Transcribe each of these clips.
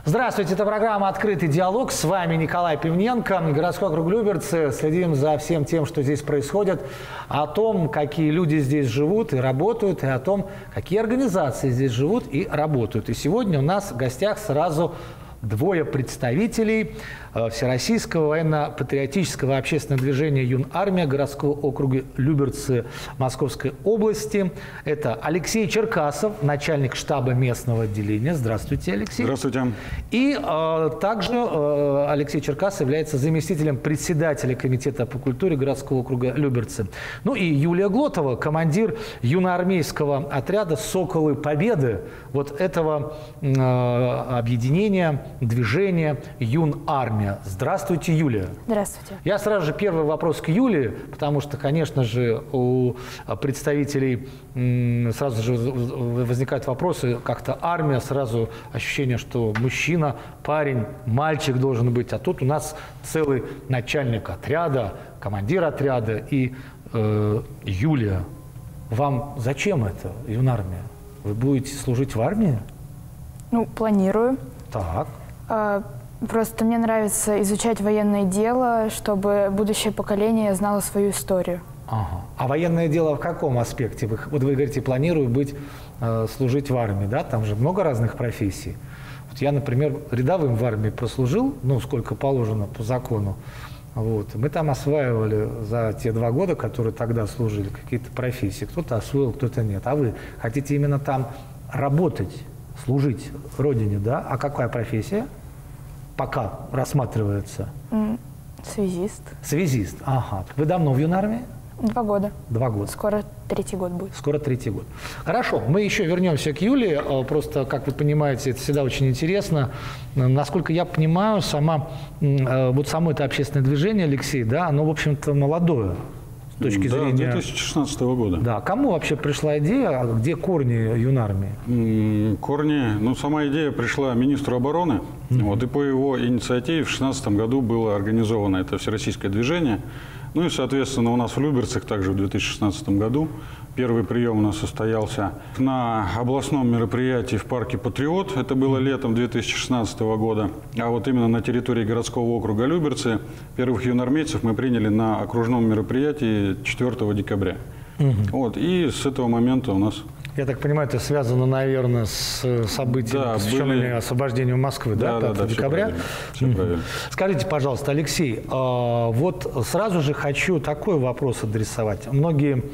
Здравствуйте, это программа «Открытый диалог». С вами Николай Пивненко, городской округ Люберцы. Следим за всем тем, что здесь происходит, о том, какие люди здесь живут и работают, и о том, какие организации здесь живут и работают. И сегодня у нас в гостях сразу двое представителей Всероссийского военно-патриотического общественного движения «Юнармия» городского округа Люберцы Московской области. Это Алексей Черкасов, начальник штаба местного отделения. Здравствуйте, Алексей. Здравствуйте. И также Алексей Черкасов является заместителем председателя комитета по культуре городского округа Люберцы. Ну и Юлия Глотова, командир юноармейского отряда «Соколы Победы», вот этого объединения, движения «Юнармия». Здравствуйте, Юлия. Здравствуйте. Я сразу же первый вопрос к Юлии, потому что, конечно же, у представителей сразу же возникают вопросы, как-то армия, сразу ощущение, что мужчина, парень, мальчик должен быть, а тут у нас целый начальник отряда, командир отряда и Юлия. Вам зачем это, Юнармия? Вы будете служить в армии? Ну, планирую. Так. Просто мне нравится изучать военное дело, чтобы будущее поколение знало свою историю. Ага. А военное дело в каком аспекте? Вот вы говорите, планирую служить в армии, да? Там же много разных профессий. Вот я, например, рядовым в армии прослужил, ну, сколько положено по закону. Вот. Мы там осваивали за те 2 года, которые тогда служили, какие-то профессии. Кто-то освоил, кто-то нет. А вы хотите именно там работать, служить Родине, да? А какая профессия пока рассматривается? Связист. Связист, ага. Вы давно в Юнармии? 2 года. 2 года. Скоро 3-й год будет. Скоро 3-й год. Хорошо, мы еще вернемся к Юлии. Просто, как вы понимаете, это всегда очень интересно. Насколько я понимаю, само это общественное движение, Алексей, да, оно, в общем-то, молодое. С точки зрения 2016 года. Да. Кому вообще пришла идея, где корни Юнармии? Корни, сама идея пришла министру обороны. Вот, и по его инициативе в 2016 году было организовано это всероссийское движение. Ну и, соответственно, у нас в Люберцах также в 2016 году первый прием у нас состоялся на областном мероприятии в парке «Патриот». Это было летом 2016 года. А вот именно на территории городского округа Люберцы первых юнармейцев мы приняли на окружном мероприятии 4 декабря. Вот, и с этого момента у нас... Я так понимаю, это связано, наверное, с событиями, посвященными освобождению Москвы, да, 5 декабря? Все правильно. Скажите, пожалуйста, Алексей, вот сразу же хочу такой вопрос адресовать. Многие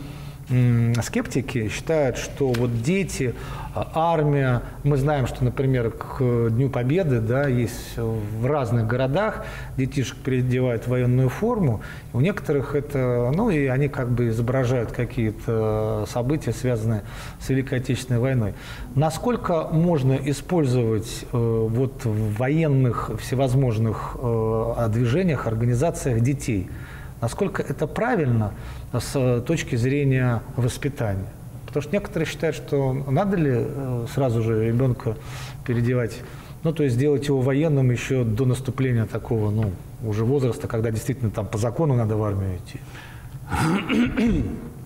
скептики считают, что вот дети, армия, мы знаем, что, например, к Дню Победы, да, есть в разных городах детишек переодевают в военную форму, у некоторых это, и они как бы изображают какие-то события, связанные с Великой Отечественной войной. Насколько можно использовать вот в военных всевозможных движениях, организациях детей? Насколько это правильно с точки зрения воспитания? Потому что некоторые считают, что надо ли сразу же ребенка переодевать, то есть сделать его военным еще до наступления такого, уже возраста, когда действительно там по закону надо в армию идти.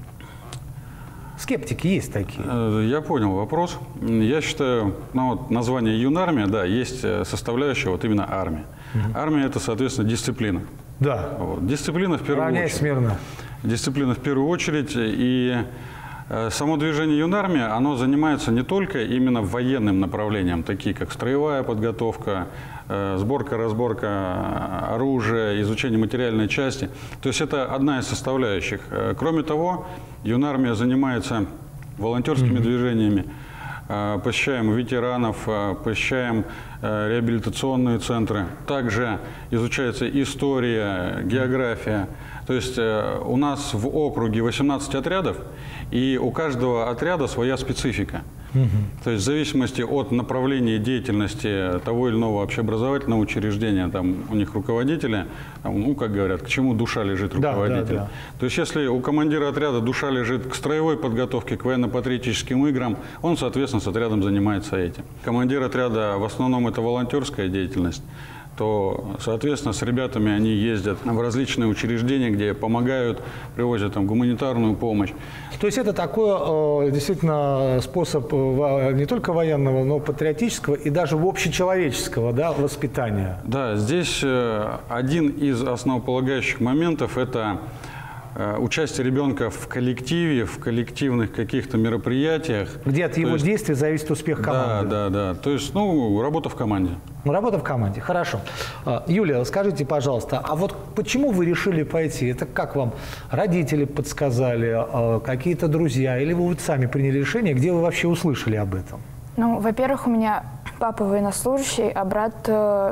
Скептики есть такие. Я понял вопрос. Я считаю, название «Юнармия», да, есть составляющая вот именно армия. Армия – это, соответственно, дисциплина. Да. Вот. Дисциплина в первую очередь. Смирно. Дисциплина в первую очередь. И само движение «Юнармия», оно занимается не только именно военным направлением, такие как строевая подготовка, сборка, разборка оружия, изучение материальной части. То есть это одна из составляющих. Кроме того, «Юнармия» занимается волонтерскими движениями. Посещаем ветеранов, посещаем реабилитационные центры. Также изучается история, география. То есть у нас в округе 18 отрядов, и у каждого отряда своя специфика. То есть в зависимости от направления деятельности того или иного общеобразовательного учреждения, там у них руководители, как говорят, к чему душа лежит руководителя. Да. То есть если у командира отряда душа лежит к строевой подготовке, к военно-патриотическим играм, он, соответственно, с отрядом занимается этим. Командир отряда в основном это волонтерская деятельность. то, соответственно, с ребятами они ездят в различные учреждения, где помогают, привозят там гуманитарную помощь. То есть это такой действительно способ не только военного, но патриотического и даже общечеловеческого, да, воспитания. Да, здесь один из основополагающих моментов – это участие ребенка в коллективе, в коллективных каких-то мероприятиях. Где от его действий зависит успех команды. Да. То есть, работа в команде. Работа в команде, хорошо. Юлия, скажите, пожалуйста, а вот почему вы решили пойти? Это как вам родители подсказали, какие-то друзья, или вы вот сами приняли решение, где вы вообще услышали об этом? Ну, во-первых, у меня папа военнослужащий, а брат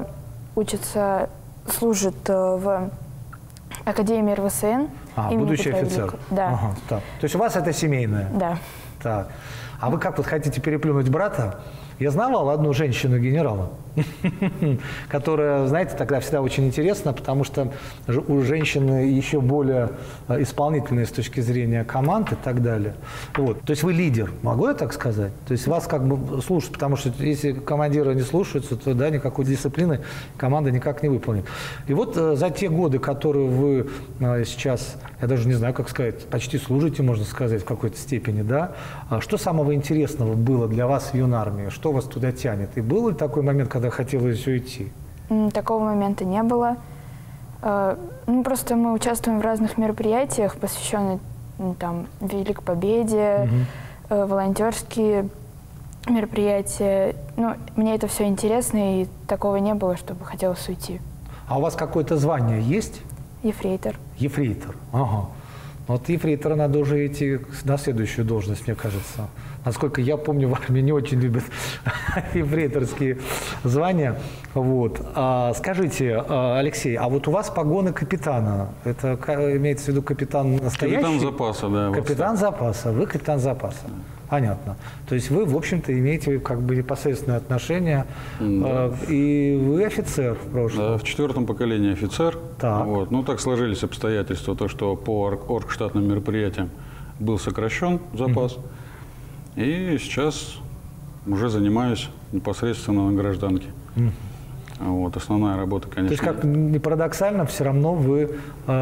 служит в Академии РВСН. Будущий офицер. Да. Ага, так. То есть у вас это семейное? Да. Так. А вы как вот хотите переплюнуть брата? Я знавал одну женщину-генерала, которая, знаете, тогда всегда очень интересно, потому что у женщины еще более исполнительные с точки зрения команд и так далее. Вот. То есть вы лидер, могу я так сказать? То есть вас как бы слушают, потому что если командиры не слушаются, то да, никакой дисциплины команда никак не выполнит. И вот за те годы, которые вы сейчас, я даже не знаю, как сказать, почти служите, можно сказать, в какой-то степени, да, что самого интересного было для вас в юнармии? Что вас туда тянет? И был ли такой момент, когда хотелось уйти? Такого момента не было. Просто мы участвуем в разных мероприятиях, посвященных там Великой Победе, волонтерские мероприятия. Мне это все интересно, и такого не было, чтобы хотелось уйти. А у вас какое-то звание есть? Ефрейтор. Ефрейтор, ага. Вот ефрейтора надо уже идти на следующую должность, мне кажется. Насколько я помню, в армии не очень любят ефрейторские звания. Вот. Скажите, Алексей, а вот у вас погоны капитана. Это имеется в виду капитан настоящий? Капитан запаса, да. Капитан запаса. Вы капитан запаса. Понятно. То есть вы, в общем-то, имеете как бы непосредственное отношение, и вы офицер в прошлом. Да, в 4-м поколении офицер. Так. Вот. Так сложились обстоятельства, то, что по оргштатным мероприятиям был сокращен запас. И сейчас уже занимаюсь непосредственно на гражданке. Вот, основная работа, конечно. То есть, как ни парадоксально, все равно вы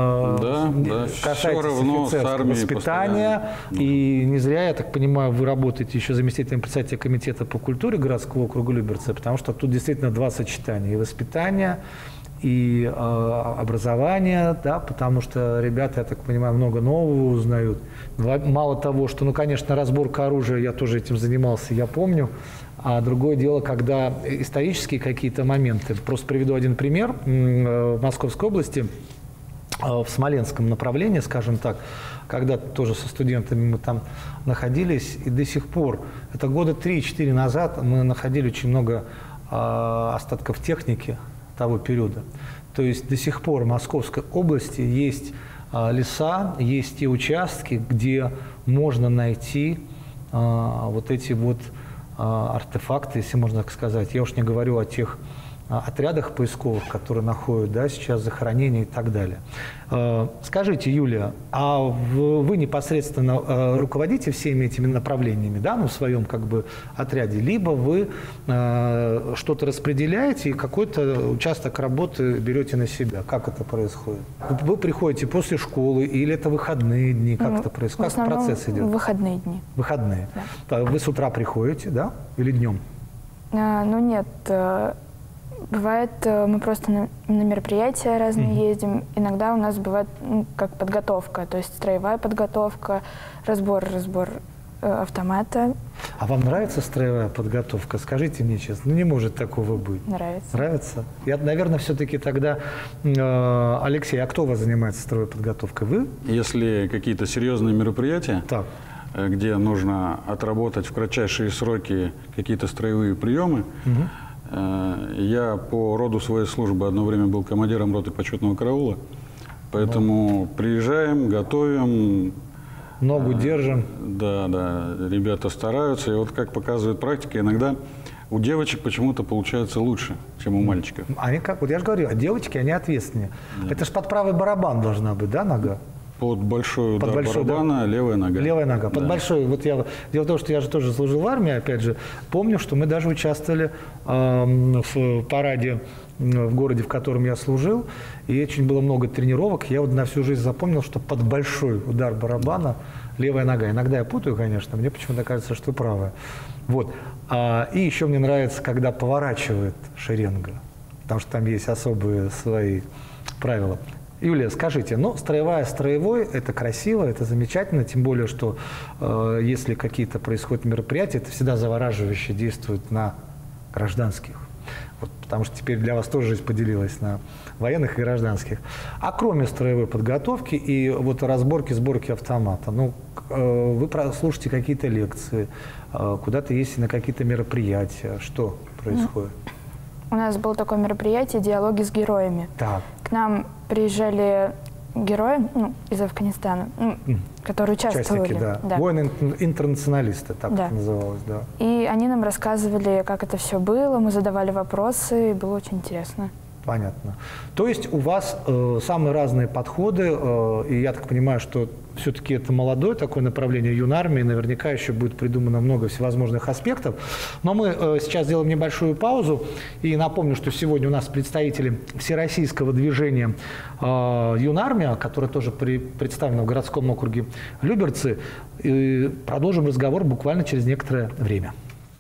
касаетесь офицерского воспитания. И не зря, я так понимаю, вы работаете еще заместителем председателя комитета по культуре городского округа Люберцы, потому что тут действительно два сочетания. И воспитание, и образование, да, потому что ребята, я так понимаю, много нового узнают. Мало того, что, конечно, разборка оружия, я тоже этим занимался, я помню. А другое дело, когда исторические какие-то моменты. Просто приведу один пример. В Московской области, в Смоленском направлении, скажем так, когда тоже со студентами мы там находились, и до сих пор, это года 3-4 назад, мы находили очень много остатков техники того периода. То есть до сих пор в Московской области есть леса, есть те участки, где можно найти вот эти вот артефакты, если можно так сказать. Я уж не говорю о тех отрядах поисковых, которые находят, да, сейчас захоронения и так далее. Скажите, Юлия, а вы непосредственно руководите всеми этими направлениями, да, в своем как бы отряде, либо вы что-то распределяете и какой-то участок работы берете на себя? Как это происходит? Вы приходите после школы или это выходные дни? Как это происходит? Как процесс идет? Выходные дни. Выходные. Да. Вы с утра приходите, да, или днем? Нет. Бывает, мы просто на мероприятия разные ездим. Иногда у нас бывает как подготовка, то есть строевая подготовка, разбор автомата. А вам нравится строевая подготовка? Скажите мне честно, не может такого быть. Нравится. Нравится? Я, наверное, все-таки тогда... Алексей, а кто у вас занимается строевой подготовкой? Вы? Если какие-то серьезные мероприятия, где нужно отработать в кратчайшие сроки какие-то строевые приемы, я по роду своей службы одно время был командиром роты почетного караула, поэтому приезжаем, готовим. Ногу держим. Да, ребята стараются, и вот как показывает практика, иногда у девочек почему-то получается лучше, чем у мальчиков. Они как, вот я же говорю, девочки, они ответственнее. Да. Это ж под правый барабан должна быть, да, нога? Под большой удар барабана, левая нога. Левая нога. Под Да. большой. Вот дело в том, что я же тоже служил в армии, опять же, помню, что мы даже участвовали в параде в городе, в котором я служил, и очень было много тренировок. Я вот на всю жизнь запомнил, что под большой удар барабана левая нога. Иногда я путаю, конечно, мне почему-то кажется, что правая. Вот. И еще мне нравится, когда поворачивает шеренга, потому что там есть особые свои правила. Юлия, скажите, ну, строевая строевой, это красиво, это замечательно, тем более, что если какие-то происходят мероприятия, это всегда завораживающе действует на гражданских. Вот, потому что теперь для вас тоже жизнь поделилась на военных и гражданских. А кроме строевой подготовки и вот разборки, сборки автомата, ну, вы слушаете какие-то лекции, куда-то ездите на какие-то мероприятия, что происходит? У нас было такое мероприятие «Диалоги с героями». Так. К нам приезжали герои, ну, из Афганистана, которые участвовали. Участники, да. Да. Воины-интернационалисты, так Да. это называлось, да. И они нам рассказывали, как это все было, мы задавали вопросы, и было очень интересно. Понятно. То есть у вас самые разные подходы, и я так понимаю, что все-таки это молодое такое направление юнармии, наверняка еще будет придумано много всевозможных аспектов. Но мы сейчас сделаем небольшую паузу, и напомню, что сегодня у нас представители всероссийского движения «Юнармия», которое тоже представлено в городском округе Люберцы, и продолжим разговор буквально через некоторое время.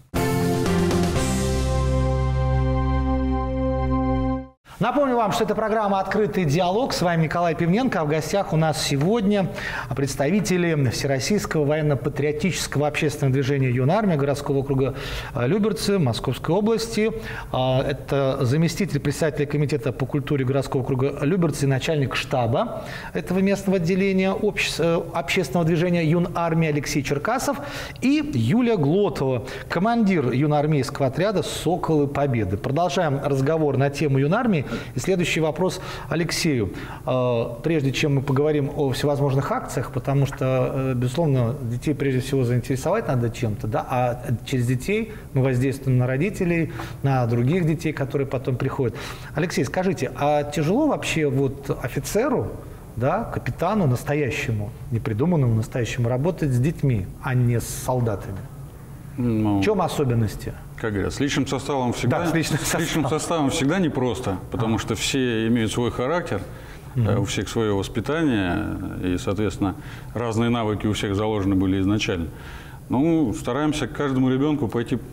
Напомню вам, что это программа «Открытый диалог». С вами Николай Пивненко. А в гостях у нас сегодня представители Всероссийского военно-патриотического общественного движения «Юнармия» городского округа Люберцы Московской области. Это заместитель председателя комитета по культуре городского округа Люберцы и начальник штаба этого местного отделения общественного движения «Юнармия» Алексей Черкасов и Юлия Глотова, командир юноармейского отряда «Соколы Победы». Продолжаем разговор на тему юнармии. И следующий вопрос Алексею. Прежде чем мы поговорим о всевозможных акциях, потому что, безусловно, детей прежде всего заинтересовать надо чем-то, да, а через детей мы воздействуем на родителей, на других детей, которые потом приходят. Алексей, скажите, а тяжело вообще вот офицеру, да, капитану настоящему, непридуманному настоящему, работать с детьми, а не с солдатами? Ну, в чем особенности? Как говорят, с личным составом всегда, Да, с личным составом всегда непросто, потому что все имеют свой характер, у всех свое воспитание, и, соответственно, разные навыки у всех заложены были изначально. Ну, стараемся к каждому ребенку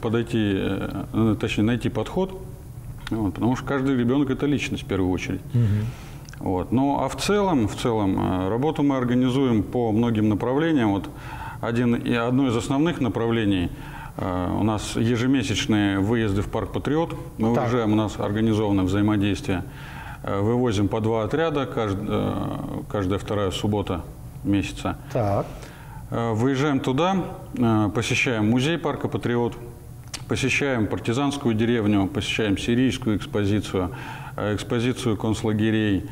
найти подход, вот, потому что каждый ребенок – это личность в первую очередь. Вот. Ну, а в целом, работу мы организуем по многим направлениям. Вот одно из основных направлений – у нас ежемесячные выезды в парк «Патриот». Мы уезжаем, у нас организовано взаимодействие. Вывозим по 2 отряда, каждая вторая суббота месяца. Так. Выезжаем туда, посещаем музей парка «Патриот», посещаем партизанскую деревню, посещаем сирийскую экспозицию, экспозицию концлагерей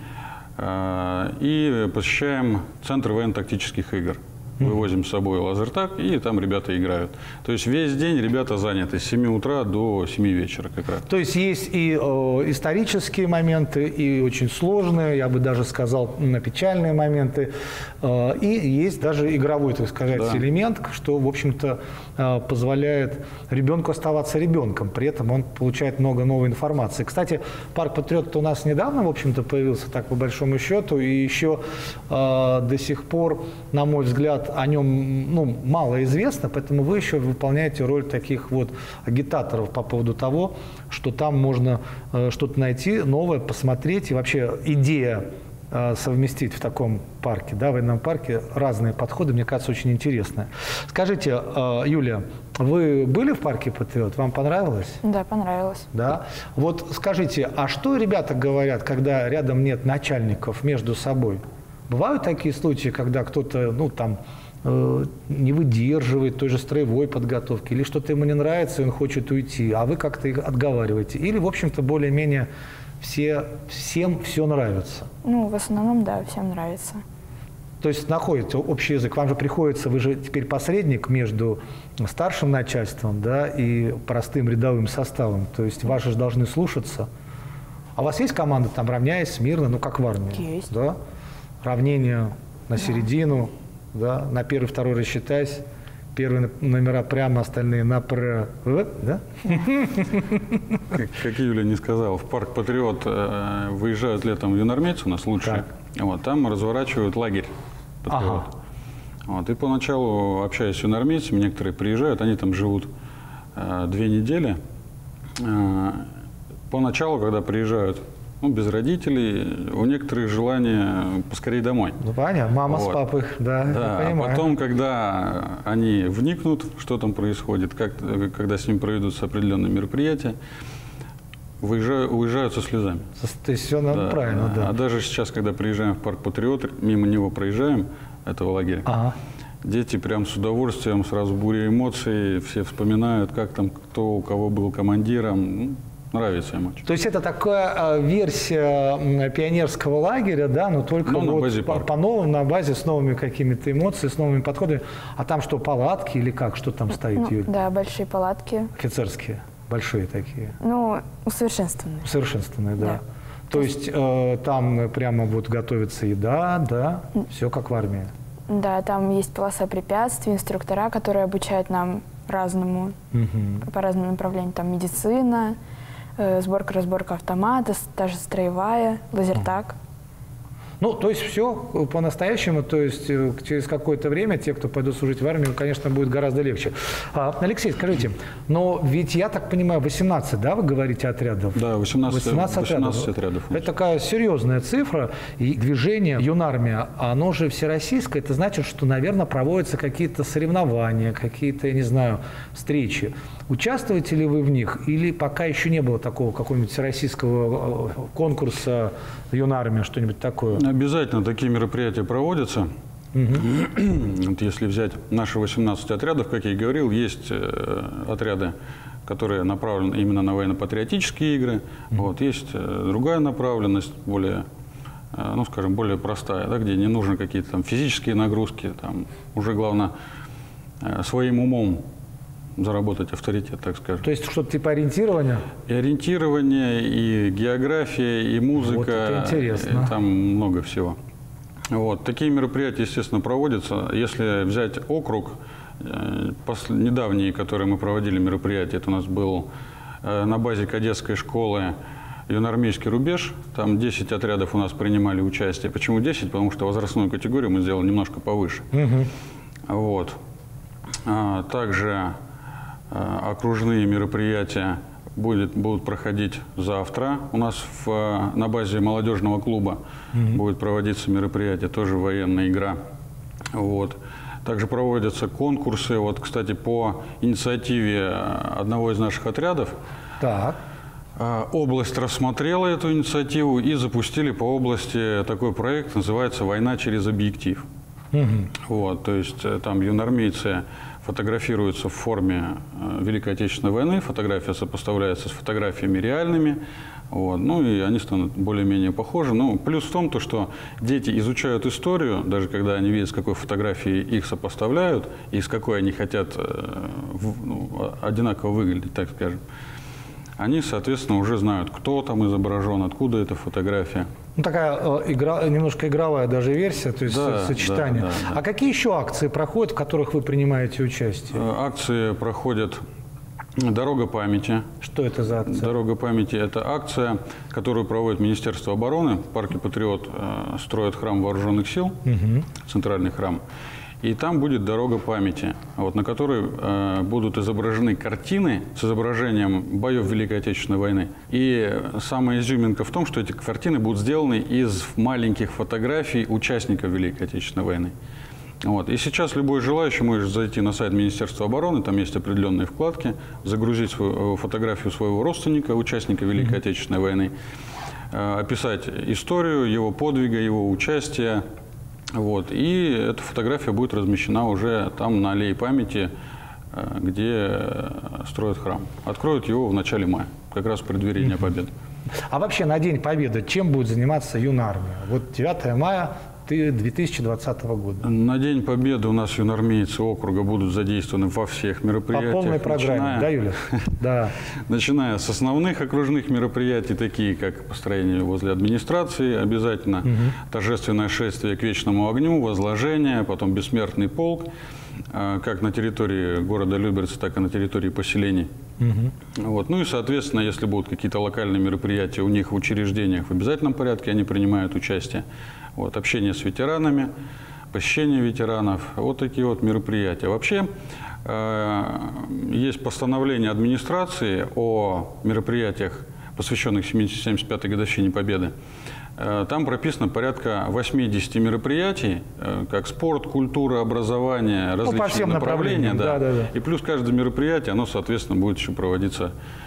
и посещаем Центр военно-тактических игр. Вывозим с собой лазертаг, и там ребята играют. То есть весь день ребята заняты с 7 утра до 7 вечера как раз. То есть есть и исторические моменты, и очень сложные, я бы даже сказал, печальные моменты, и есть даже игровой, так сказать, элемент, что, в общем-то, позволяет ребенку оставаться ребенком, при этом он получает много новой информации. Кстати, парк «Патриот» у нас недавно, в общем-то, появился, так по большому счету, и еще до сих пор, на мой взгляд, о нем мало известно, поэтому вы еще выполняете роль таких вот агитаторов по поводу того, что там можно что-то найти новое, посмотреть, и вообще идея совместить в таком парке, да, в военном парке, разные подходы, мне кажется, очень интересная. Скажите, Юлия, вы были в парке «Патриот»? Вам понравилось? Да, понравилось. Да. Вот скажите, а что ребята говорят, когда рядом нет начальников между собой? Бывают такие случаи, когда кто-то, не выдерживает той же строевой подготовки, или что-то ему не нравится, и он хочет уйти, а вы как-то их отговариваете? Или, в общем-то, более-менее всем все нравится? Ну, в основном, да, всем нравится. То есть находится общий язык. Вам же приходится, вы же теперь посредник между старшим начальством, да, и простым рядовым составом. То есть вас же должны слушаться. А у вас есть команда, там, равняясь, смирно, как в армии? Есть. Да? Равнение на середину, да, на первый, второй рассчитайся. Первые номера прямо, остальные направо, да? Как Юля не сказала, в парк «Патриот» выезжают летом юнормейцы, у нас лучшие. Вот, там разворачивают лагерь «Патриот». Вот, и поначалу, общаясь с юнормейцами, некоторые приезжают, они там живут 2 недели. Поначалу, когда приезжают, ну, без родителей, у некоторых желание поскорее домой. Ну, понятно, мама с папой, да, да. А потом, когда они вникнут, что там происходит, когда с ним проведутся определенные мероприятия, уезжают со слезами. То есть все правильно, да. А даже сейчас, когда приезжаем в парк «Патриот», мимо него проезжаем, этого лагеря, дети прям с удовольствием, сразу буря эмоций, все вспоминают, как там, кто у кого был командиром. Нравится им очень. То есть это такая версия пионерского лагеря, да, но только по-новому, на базе, с новыми какими-то эмоциями, с новыми подходами. А там что, палатки или как? Что там стоит, Юль? Да, большие палатки. Офицерские, большие такие. Ну, усовершенствованные. Усовершенствованные, да. То есть там прямо вот готовится еда, да, все как в армии. Да, там есть полоса препятствий, инструктора, которые обучают нам разному, по разным направлениям. Там медицина, сборка-разборка автомата, та же строевая, лазертаг. Ну, то есть все по-настоящему, то есть через какое-то время те, кто пойдут служить в армию, конечно, будет гораздо легче. Алексей, скажите, но ведь я так понимаю, 18, да, вы говорите, отрядов? Да, 18 отрядов. Это такая серьезная цифра, и движение юнармия, оно же всероссийское, это значит, что, наверное, проводятся какие-то соревнования, какие-то, я не знаю, встречи. Участвуете ли вы в них, или пока еще не было такого какого-нибудь всероссийского конкурса юнармия, что-нибудь такое? Обязательно такие мероприятия проводятся. Вот если взять наши 18 отрядов, как я и говорил, есть отряды, которые направлены именно на военно-патриотические игры. Вот, есть другая направленность, более, ну, скажем, более простая, да, где не нужны какие-то там физические нагрузки, там уже главное своим умом заработать авторитет, так скажем. То есть что-то типа ориентирования? И ориентирование, и география, и музыка. Вот это интересно. Там много всего. Вот. Такие мероприятия, естественно, проводятся. Если взять округ, недавние, которые мы проводили мероприятия, это у нас был на базе кадетской школы юноармейский рубеж. Там 10 отрядов у нас принимали участие. Почему 10? Потому что возрастную категорию мы сделали немножко повыше. Вот. Также окружные мероприятия будут проходить завтра. У нас на базе молодежного клуба будет проводиться мероприятие, тоже военная игра. Вот. Также проводятся конкурсы. Вот, кстати, по инициативе одного из наших отрядов область рассмотрела эту инициативу и запустили по области такой проект, называется «Война через объектив». Вот, то есть там юнармейцы фотографируются в форме Великой Отечественной войны, фотография сопоставляется с фотографиями реальными, вот, ну и они станут более-менее похожи. Ну, плюс в том, что дети изучают историю, даже когда они видят, с какой фотографией их сопоставляют и с какой они хотят одинаково выглядеть, так скажем. Они, соответственно, уже знают, кто там изображен, откуда эта фотография. Ну, такая немножко игровая даже версия, то есть сочетание. Да. А какие еще акции проходят, в которых вы принимаете участие? Акции проходят «Дорога памяти». Что это за акция? «Дорога памяти» – это акция, которую проводит Министерство обороны. В парке «Патриот» строят храм вооруженных сил, центральный храм. И там будет «Дорога памяти», вот, на которой будут изображены картины с изображением боев Великой Отечественной войны. И самая изюминка в том, что эти картины будут сделаны из маленьких фотографий участников Великой Отечественной войны. Вот. И сейчас любой желающий может зайти на сайт Министерства обороны, там есть определенные вкладки, загрузить фотографию своего родственника, участника Великой Отечественной войны, описать историю, его подвига, его участия. Вот. И эта фотография будет размещена уже там на аллее памяти, где строят храм. Откроют его в начале мая, как раз в преддверии Дня Победы. А вообще на День Победы чем будет заниматься юнармия? Вот 9 мая, 2020 года. На День Победы у нас юнармейцы округа будут задействованы во всех мероприятиях. По полной программе, да, Юля? Да. Начиная с основных окружных мероприятий, такие как построение возле администрации, обязательно торжественное шествие к вечному огню, возложение, потом бессмертный полк, как на территории города Люберцы, так и на территории поселений. Вот. Ну и, соответственно, если будут какие-то локальные мероприятия у них в учреждениях, в обязательном порядке они принимают участие. Вот. Общение с ветеранами, посещение ветеранов, вот такие вот мероприятия. Вообще, есть постановление администрации о мероприятиях, посвященных 75-й годовщине Победы. Там прописано порядка 80 мероприятий, как спорт, культура, образование, различные по всем направления. Да. Да. И плюс каждое мероприятие, оно, соответственно, будет еще проводиться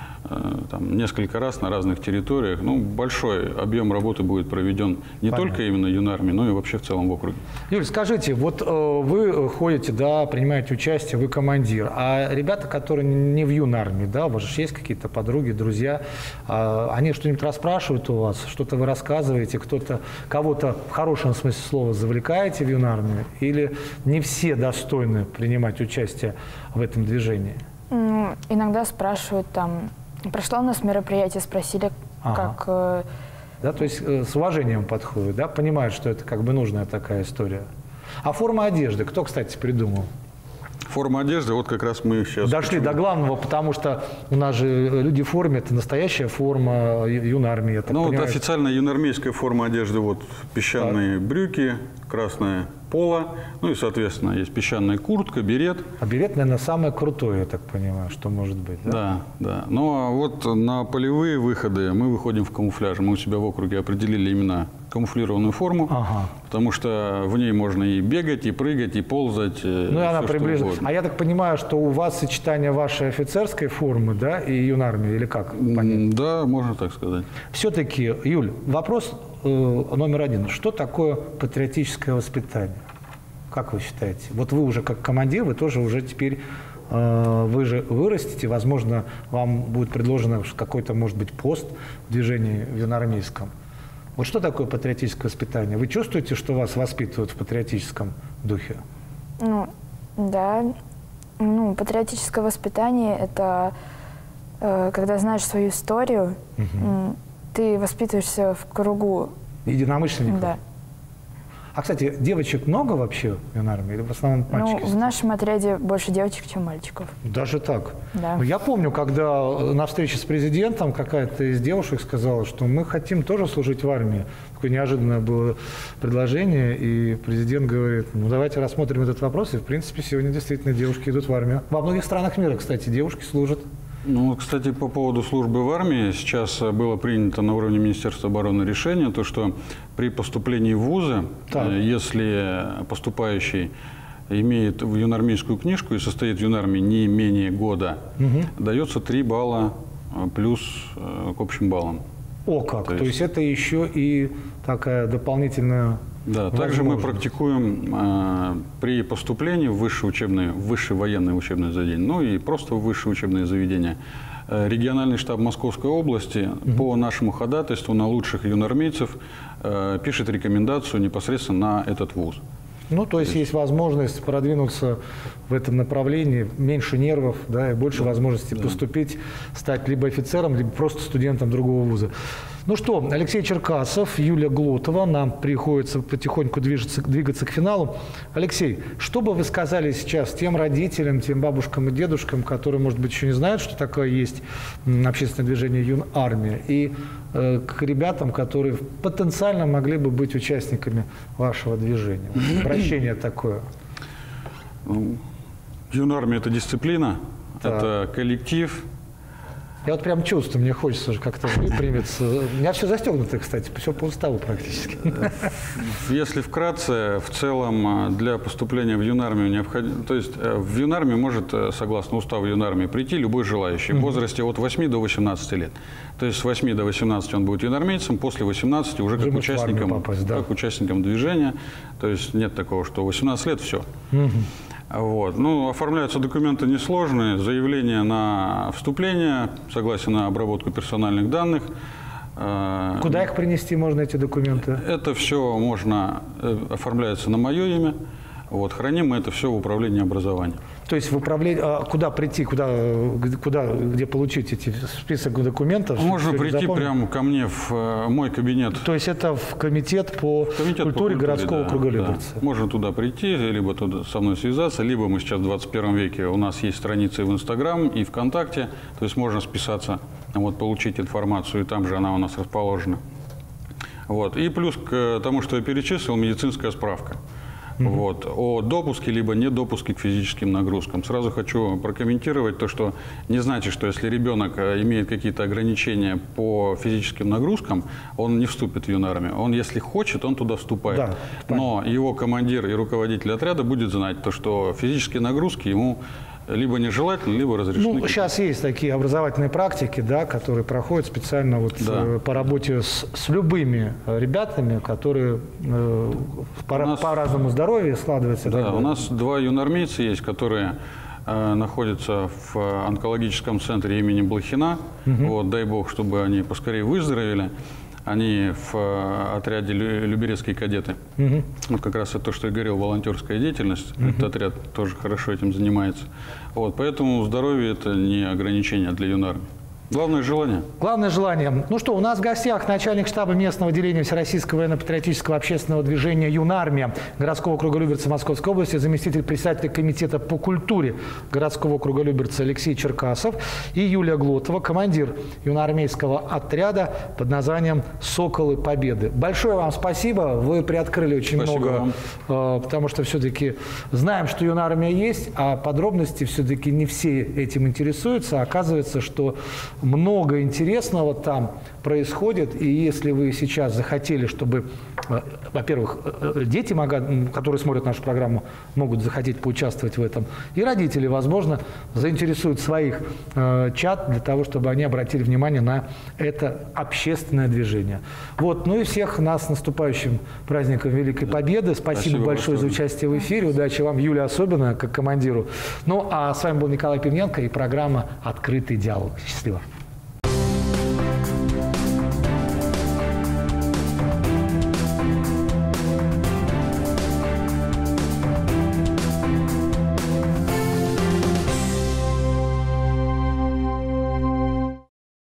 там, несколько раз на разных территориях. Ну, большой объем работы будет проведен не только именно юнармией, но и вообще в целом в округе. Юль, скажите, вот вы ходите, да, принимаете участие, вы командир, а ребята, которые не в юнармии, да, у вас же есть какие-то подруги, друзья, они что-нибудь расспрашивают у вас, что-то вы рассказываете, кого-то в хорошем смысле слова завлекаете в юнармию, или не все достойны принимать участие в этом движении? Ну, иногда спрашивают там, прошло у нас мероприятие, спросили, как... Да, то есть с уважением подходят, да, понимают, что это как бы нужная такая история. А форма одежды, кто, кстати, придумал? Форма одежды, вот как раз мы сейчас... Дошли до главного, потому что у нас же люди в форме, это настоящая форма юнармии. Ну, вот официальная юнармейская форма одежды, вот песчаные брюки, красное поло, ну и, соответственно, есть песчаная куртка, берет. А берет, наверное, самое крутое, я так понимаю, что может быть, да? Да, да. Ну, а вот на полевые выходы мы выходим в камуфляже. Мы у себя в округе определили именно камуфлированную форму, потому что в ней можно и бегать, и прыгать, и ползать. Ну, и она приближена. А я так понимаю, что у вас сочетание вашей офицерской формы, да, и юнармии, или как понять? Да, можно так сказать. Все-таки, Юль, вопрос номер один. Что такое патриотическое воспитание? Как вы считаете? Вот вы уже как командир, вы тоже уже теперь, вы же вырастете, возможно, вам будет предложено какой-то, может быть, пост в движении в юнармейском. Вот что такое патриотическое воспитание? Вы чувствуете, что вас воспитывают в патриотическом духе? Ну, да. Ну, патриотическое воспитание – это когда знаешь свою историю, ты воспитываешься в кругу единомышленников? Да. А, кстати, девочек много вообще в юнармии или в основном мальчики? Ну, в нашем отряде больше девочек, чем мальчиков. Даже так? Да. Ну, я помню, когда на встрече с президентом какая-то из девушек сказала, что мы хотим тоже служить в армии. Такое неожиданное было предложение, и президент говорит, ну давайте рассмотрим этот вопрос, и в принципе сегодня действительно девушки идут в армию. Во многих странах мира, кстати, девушки служат. Ну, кстати, по поводу службы в армии, сейчас было принято на уровне Министерства обороны решение, то, что при поступлении в вузы, если поступающий имеет в юнармейскую книжку и состоит в юнармии не менее года, дается 3 балла плюс к общим баллам. О как! То есть это еще и такая дополнительная... Да, также мы практикуем при поступлении в высшее военное учебное заведение, ну и просто в высшее учебное заведение. Региональный штаб Московской области по нашему ходатайству на лучших юнармейцев пишет рекомендацию непосредственно на этот вуз. Ну, то есть возможность продвинуться в этом направлении, меньше нервов, да, и больше возможностей поступить, стать либо офицером, либо просто студентом другого вуза. Ну что, Алексей Черкасов, Юлия Глотова, нам приходится потихоньку двигаться к финалу. Алексей, что бы вы сказали сейчас тем родителям, тем бабушкам и дедушкам, которые, может быть, еще не знают, что такое есть общественное движение «Юнармия», и к ребятам, которые потенциально могли бы быть участниками вашего движения? Обращение такое. Юнармия – это дисциплина, это коллектив. Я вот прям чувствую, мне хочется уже как-то выпрямиться. У меня все застегнуто, кстати, все по уставу практически. Если вкратце, в целом для поступления в юнармию необходимо... То есть в юнармию может, согласно уставу юнармии, прийти любой желающий в возрасте от 8 до 18 лет. То есть с 8 до 18 он будет юнармейцем, после 18 уже как участником движения. То есть нет такого, что 18 лет – все. Вот. Ну, оформляются документы несложные, заявление на вступление, согласие на обработку персональных данных, Куда их принести можно, эти документы? Это все оформляется на мое имя. Вот, храним мы это все в управлении образования. То есть в управлении, куда прийти, где получить эти список документов? Можно прийти прямо ко мне в мой кабинет. То есть это в комитет по культуре городского округа Люберцы? Да. Можно туда прийти, либо туда со мной связаться, либо мы сейчас в 21 веке, у нас есть страницы в Инстаграм и ВКонтакте, то есть можно списаться, вот, получить информацию, и там же она у нас расположена. Вот. И плюс к тому, что я перечислил, медицинская справка. Вот, о допуске либо недопуске к физическим нагрузкам. Сразу хочу прокомментировать то, что не значит, что если ребенок имеет какие-то ограничения по физическим нагрузкам, он не вступит в юнармию. Он, если хочет, он туда вступает. Да, но его командир и руководитель отряда будет знать то, что физические нагрузки ему либо нежелательно, либо разрешены. Ну, сейчас есть такие образовательные практики, да, которые проходят специально вот, по работе с любыми ребятами, которые по-разному здоровью складываются. Да, у нас 2 юнармейца есть, которые находятся в онкологическом центре имени Блохина. Вот, дай бог, чтобы они поскорее выздоровели. Они в отряде «Люберецкие кадеты». Вот как раз это то, что я говорил, волонтерская деятельность. Этот отряд тоже хорошо этим занимается. Вот, поэтому здоровье – это не ограничение для юнармии. Главное желание. Главное желание. Ну что, у нас в гостях начальник штаба местного отделения Всероссийского военно-патриотического общественного движения «Юнармия» городского округа Люберцы Московской области, заместитель председателя комитета по культуре городского округа Люберцы Алексей Черкасов и Юлия Глотова, командир юноармейского отряда под названием «Соколы Победы». Большое вам спасибо. Вы приоткрыли очень много, потому что все-таки знаем, что юнармия есть, а подробности все-таки не все этим интересуются. Оказывается, что много интересного там происходит, и если вы сейчас захотели, чтобы, во-первых, дети, которые смотрят нашу программу, могут захотеть поучаствовать в этом, и родители, возможно, заинтересуют своих чад для того, чтобы они обратили внимание на это общественное движение. Вот, ну и всех нас с наступающим праздником Великой Победы. Спасибо большое за участие в эфире. Удачи вам, Юля, особенно, как командиру. Ну, а с вами был Николай Пивненко и программа «Открытый диалог». Счастливо.